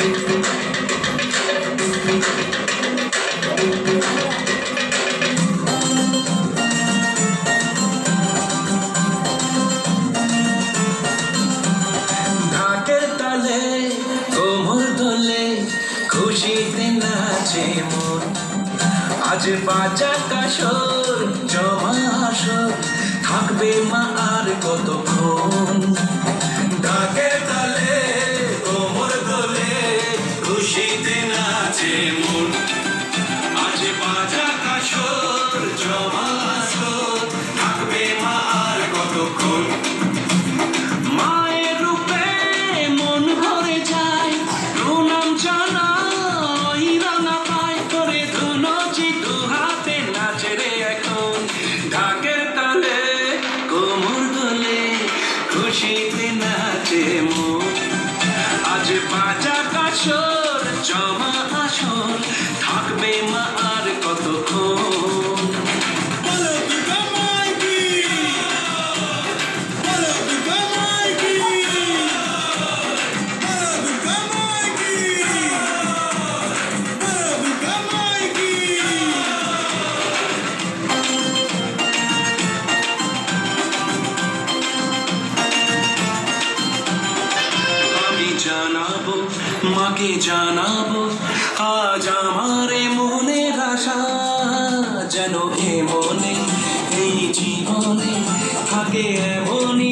ঢাকের তালে কোমর দোলে খুশিতে নাচে মন আজ বাজা কাশর জমা আসর থাকবে মা আর কতক্ষণ ঢাকের তালে কোমর দোলে খুশিতে নাচে মন আজ বাজা কাশর জমা আসর থাকবে মা আর কতক্ষণ মায়ের রূপে মন ভরে যায় প্রণাম জানাই রাঙা পায় করে ধুনুচি দু হাতে নাচে রে এখন ঢাকের তালে কোমর দোলে খুশিতে নাচে মন আজ বাজা কাশর জমা আসর থাকবে মা আর কতক্ষণ জানাবো মাকে জানাবো আজ আমার মনের আশা যেন এ মনে এই জীবনে থাকে এমনই